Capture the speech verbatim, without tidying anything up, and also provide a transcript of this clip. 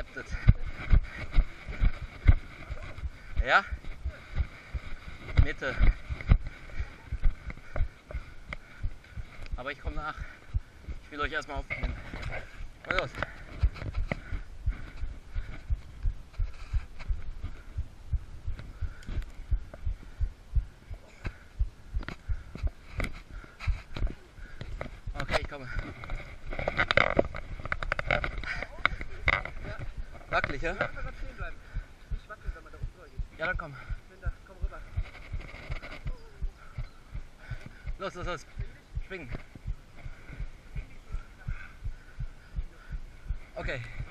klappt es. Ja? Mitte. Aber ich komme nach. Ich will euch erstmal aufnehmen. Mal los. Okay, ich komme. Wackelig, ja? Ja, stehen bleiben. Nicht wackeln, wenn man da oben geht. Ja, dann komm. Da, komm rüber. Los, los, los. Schwingen. Okay.